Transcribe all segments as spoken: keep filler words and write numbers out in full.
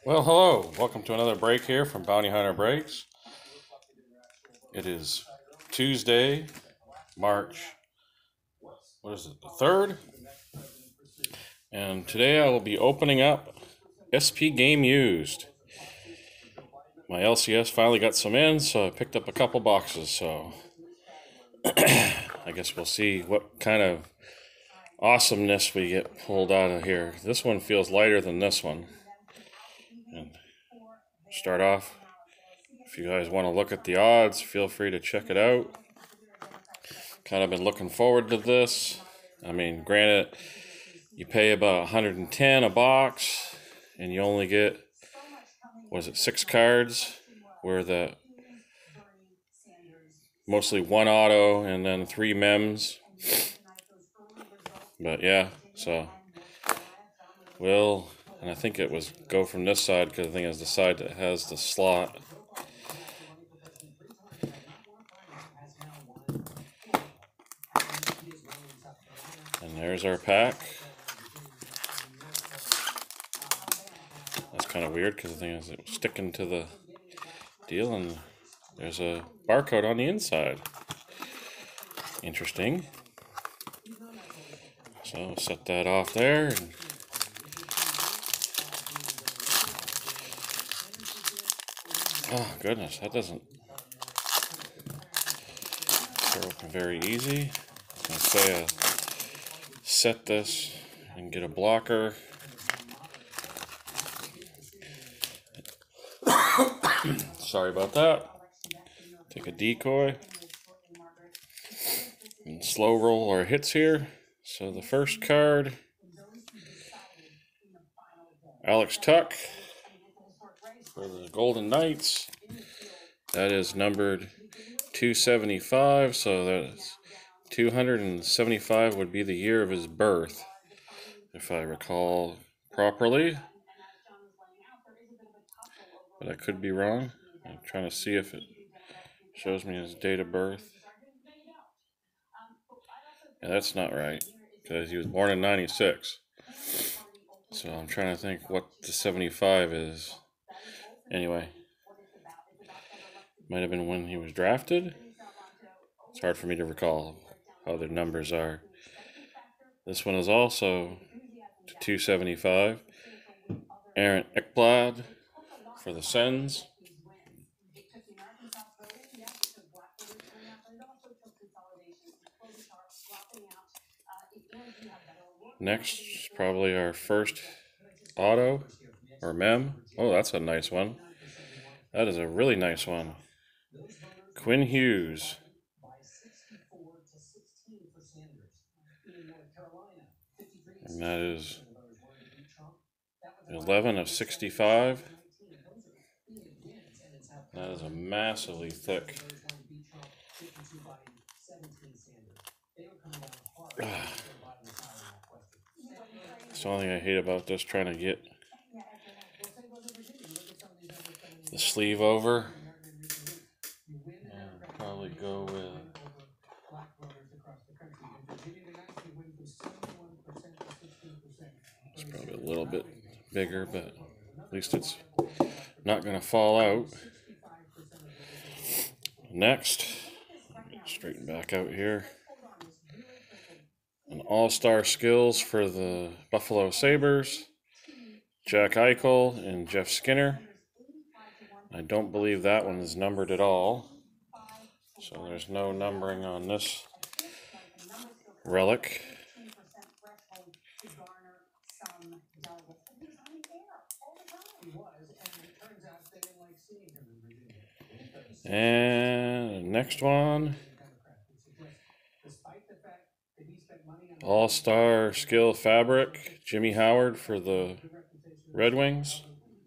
Well, hello. Welcome to another break here from Bounty Hunter Breaks. It is Tuesday, March, what is it, the third? And today I will be opening up S P Game Used. My L C S finally got some in, so I picked up a couple boxes. So I guess we'll see what kind of awesomeness we get pulled out of here. This one feels lighter than this one. And start off, if you guys want to look at the odds, feel free to check it out. Kind of been looking forward to this. I mean, granted, you pay about one hundred ten a box, and you only get, was it six cards, where the mostly one auto and then three mems. But yeah, so we'll, and I think it was go from this side because I think it's the side that has the slot. And there's our pack. That's kind of weird because the thing is it was sticking to the deal, and there's a barcode on the inside. Interesting. So set that off there. And oh goodness, that doesn't tear open very easy. I was gonna say, uh, set this and get a blocker. Sorry about that. Take a decoy. And slow roll our hits here. So the first card, Alex Tuch for the Golden Knights. That is numbered two seventy-five, so that's two hundred seventy-five would be the year of his birth, if I recall properly. But I could be wrong. I'm trying to see if it shows me his date of birth. Yeah, that's not right, because he was born in ninety-six. So I'm trying to think what the seventy-five is. Anyway, might have been when he was drafted. It's hard for me to recall how their numbers are. This one is also two seventy-five. Aaron Ekblad for the Sens. Next, probably our first auto or mem. Oh, that's a nice one. That is a really nice one. Quinn Hughes. And that is eleven of sixty-five. That is a massively thick. That's the only thing I hate about this, trying to get the sleeve over. And probably go with, it's probably a little bit bigger, but at least it's not going to fall out. Next, straighten back out here. An all-star skills for the Buffalo Sabres, Jack Eichel and Jeff Skinner. I don't believe that one is numbered at all, so there's no numbering on this relic. And next one, all-star skill fabric, Jimmy Howard for the Red Wings.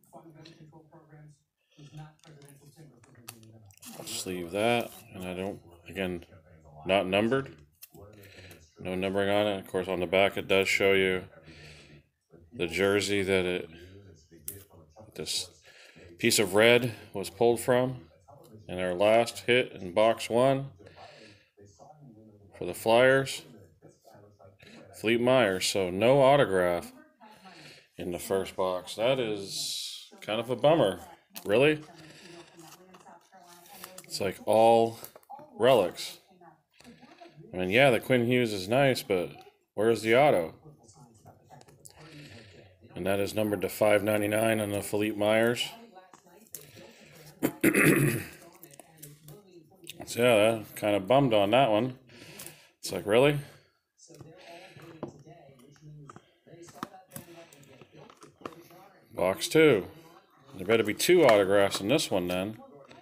I'll sleeve that, and I don't, again, not numbered. No numbering on it. Of course, on the back it does show you the jersey that it, this piece of red was pulled from. And our last hit in box one for the Flyers, Fleet Myers. So no autograph in the first box. That is kind of a bummer. Really? It's like all relics. I mean, yeah, the Quinn Hughes is nice, but where's the auto? And that is numbered to five ninety-nine on the Philippe Myers. So yeah, kind of bummed on that one. It's like, really? Box two. There better be two autographs in this one then.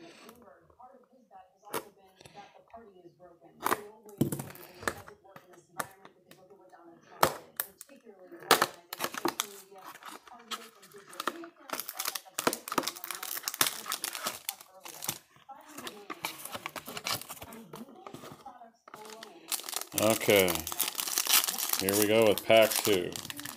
Okay, here we go with pack two.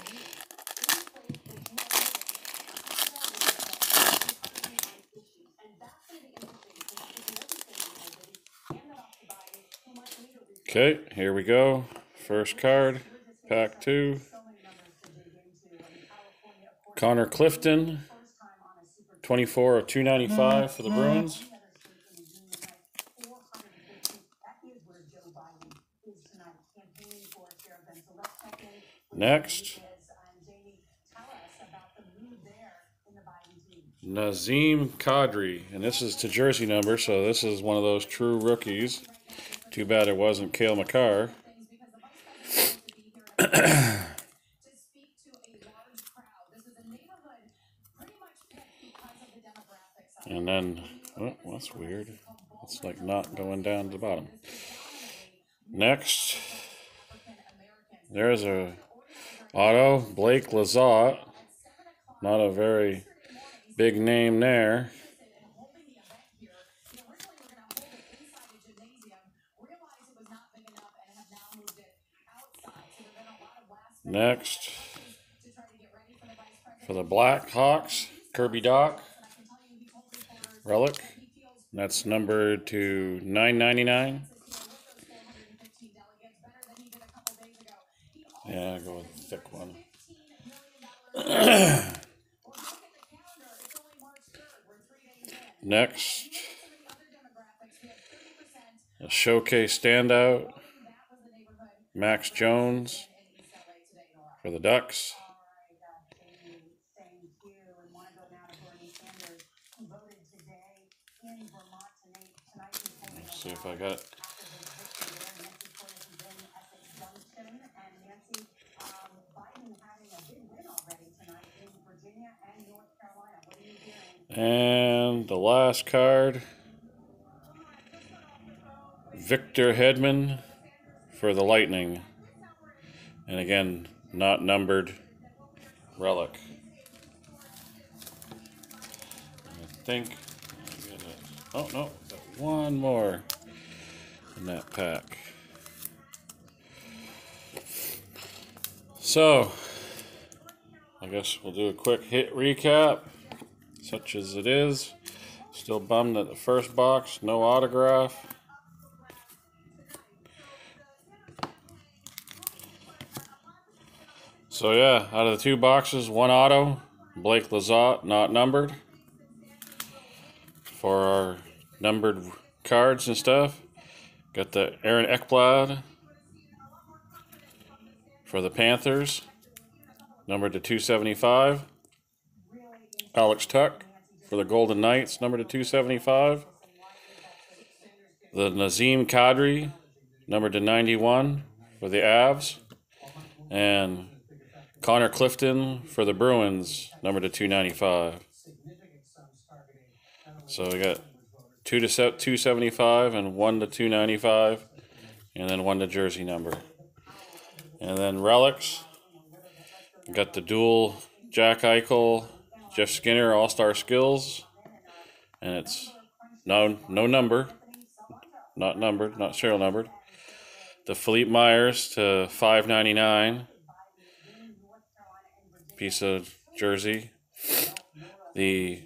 Okay, here we go. First card, pack two. Connor Clifton, twenty-four of two ninety-five for the Bruins. Next, Nazem Kadri, and this is to jersey number, so this is one of those true rookies. Too bad it wasn't Cale Makar. And then, oh, that's weird. It's like not going down to the bottom. Next, there's a auto, Blake Lizotte. Not a very big name there. Next, for the Blackhawks, Kirby Dach, relic. That's numbered to nine ninety-nine. Yeah, I'll go with the thick one. Next, a showcase standout, Max Jones for the Ducks. Let's see if I got it. And the last card, Victor Hedman for the Lightning. And again, not numbered, relic. I think, oh no, got one more in that pack. So, I guess we'll do a quick hit recap, such as it is. Still bummed at the first box, no autograph. So yeah, out of the two boxes, one auto, Blake Lizotte, not numbered. For our numbered cards and stuff, got the Aaron Ekblad for the Panthers, numbered to two seventy-five. Alex Tuch for the Golden Knights, numbered to two seventy-five. The Nazem Kadri, numbered to ninety-one for the Avs. And Connor Clifton for the Bruins, numbered to two ninety-five. So we got two to two seventy-five and one to two ninety-five, and then one to jersey number. And then relics, we got the dual Jack Eichel, Jeff Skinner All-Star Skills, and it's no no number, not numbered, not serial numbered. The Philippe Myers to five ninety-nine. Piece of jersey. The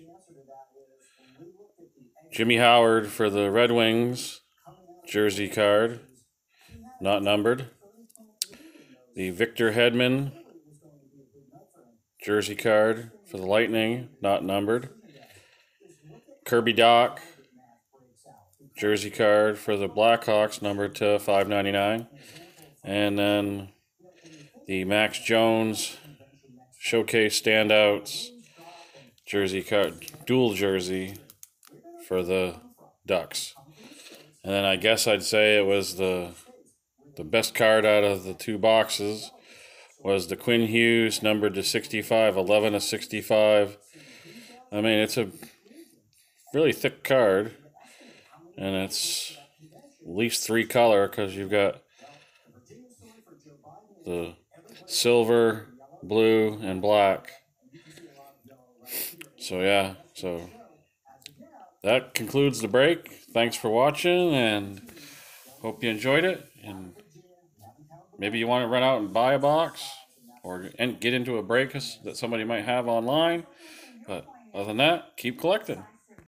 Jimmy Howard for the Red Wings jersey card, not numbered. The Victor Hedman jersey card for the Lightning, not numbered. Kirby Dach, jersey card for the Blackhawks, numbered to five ninety-nine. And then the Max Jones Showcase Standouts jersey card, dual jersey for the Ducks. And then I guess I'd say it was the the best card out of the two boxes was the Quinn Hughes, numbered to sixty-five, eleven of sixty-five. I mean, it's a really thick card, and it's at least three color because you've got the silver, blue, and black. So yeah, so that concludes the break. Thanks for watching, and hope you enjoyed it. And maybe you want to run out and buy a box or get into a break that somebody might have online. But other than that, keep collecting.